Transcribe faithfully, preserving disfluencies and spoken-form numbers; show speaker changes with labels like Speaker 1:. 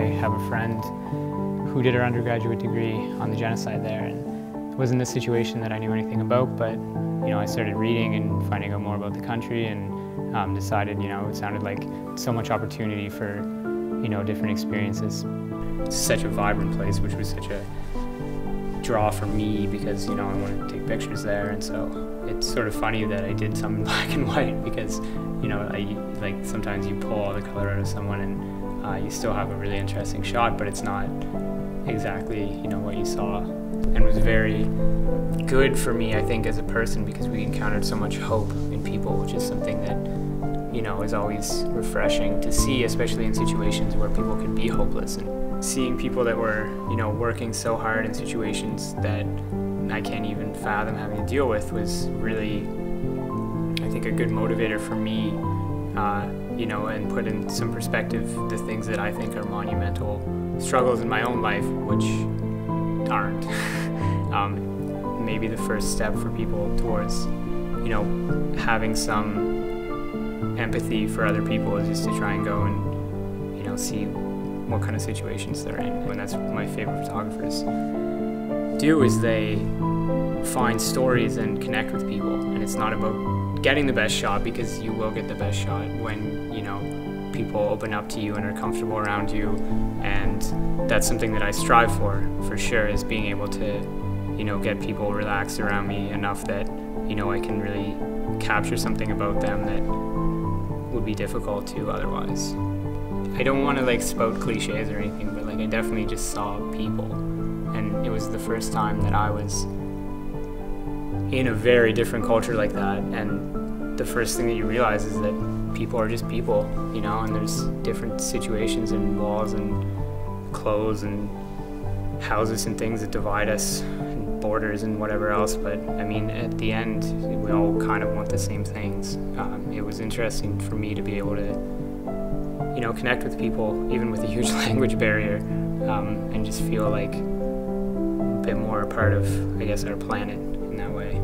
Speaker 1: have a friend who did her undergraduate degree on the genocide there, and it wasn't a situation that I knew anything about, but you know, I started reading and finding out more about the country, and um, decided, you know, it sounded like so much opportunity for, you know, different experiences. It's such a vibrant place, which was such a draw for me because, you know, I wanted to take pictures there, and so it's sort of funny that I did some in black and white because, you know, I, like sometimes you pull all the color out of someone and uh, you still have a really interesting shot, but it's not exactly, you know, what you saw. And it was very good for me, I think, as a person, because we encountered so much hope in people, which is something that, you know, is always refreshing to see, especially in situations where people can be hopeless. And seeing people that were, you know, working so hard in situations that I can't even fathom having to deal with was really, I think, a good motivator for me, uh, you know, and put in some perspective the things that I think are monumental struggles in my own life, which aren't. um, maybe the first step for people towards, you know, having some empathy for other people is just to try and go and, you know, see what kind of situations they're in. And that's what my favorite photographers do, is they find stories and connect with people. And it's not about getting the best shot, because you will get the best shot when, you know, people open up to you and are comfortable around you. And that's something that I strive for, for sure, is being able to, you know, get people relaxed around me enough that, you know, I can really capture something about them that would be difficult to otherwise. I don't want to like spout cliches or anything, but like I definitely just saw people, and it was the first time that I was in a very different culture like that, and the first thing that you realize is that people are just people, you know, and there's different situations and walls and clothes and houses and things that divide us, and borders and whatever else, but I mean, at the end, we all kind of want the same things. Um, it was interesting for me to be able to, you know, connect with people, even with a huge language barrier, um, and just feel like a bit more a part of, I guess, our planet in that way.